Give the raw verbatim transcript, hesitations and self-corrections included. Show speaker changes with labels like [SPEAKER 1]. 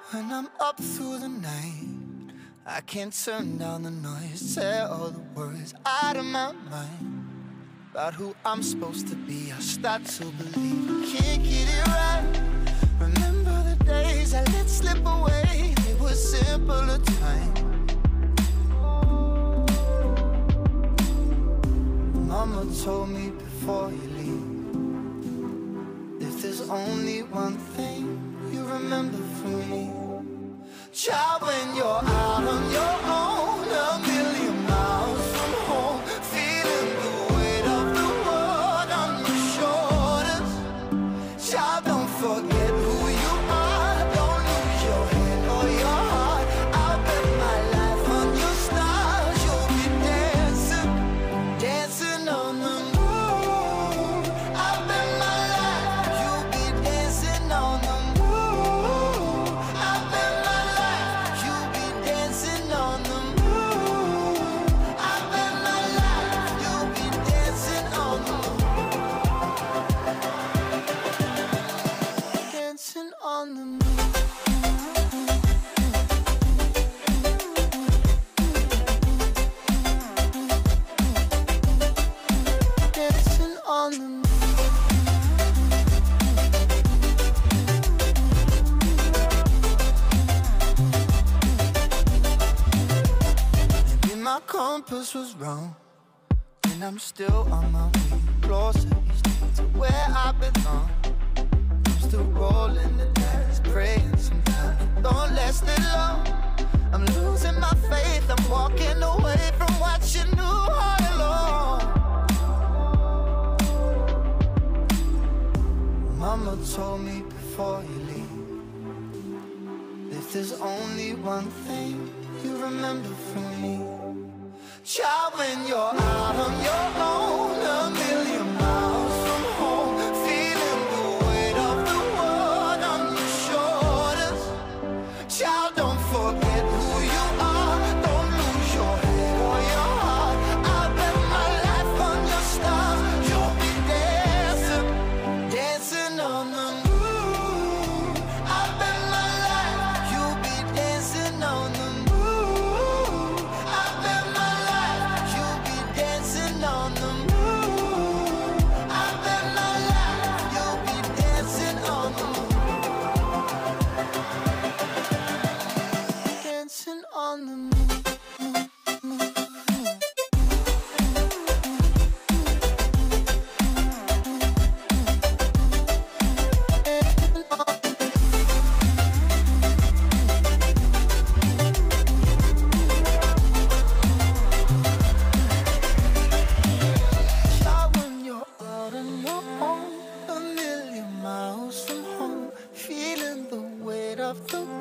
[SPEAKER 1] When I'm up through the night, I can't turn down the noise, tear all the words out of my mind about who I'm supposed to be. I start to believe I can't get it right. Remember the days I let slip away, they were simpler times. Mama told me before you leave, if there's only one thing you remember from me, child, when you're out on your own, a million miles from home, feeling the weight of the world on your shoulders, child, don't forget who you are, don't lose your head or your heart. I'll bet my life on your stars, you'll be dancing, dancing on the moon. I'll bet my life you'll be dancing on the moon. I'll bet my life you'll be dancing on the moon. I'll bet my life you'll be dancing on the moon. Dancing on the moon. Dancing on the moon. Maybe my compass was wrong, and I'm still on my way closer each day to where I belong. I'm still rolling the dice, praying sometimes it don't last it long. I'm losing my faith, I'm walking away from what you knew all along. Mama told me before you leave, if there's only one thing you remember from me, child, when you're out on your own, a million miles from home, feeling the weight of the world on your shoulders, child, don't forget who you are, don't lose your head or your heart. I'll bet my life on your stars, you'll be dancing, dancing on the moon. I'll bet my life you'll be dancing on the moon. I'll bet my life you'll be dancing on the moon. I'll bet my life you'll be dancing on the moon. Dancing on the moon. Child, when you're out on your own, a million miles from home, feeling the weight of the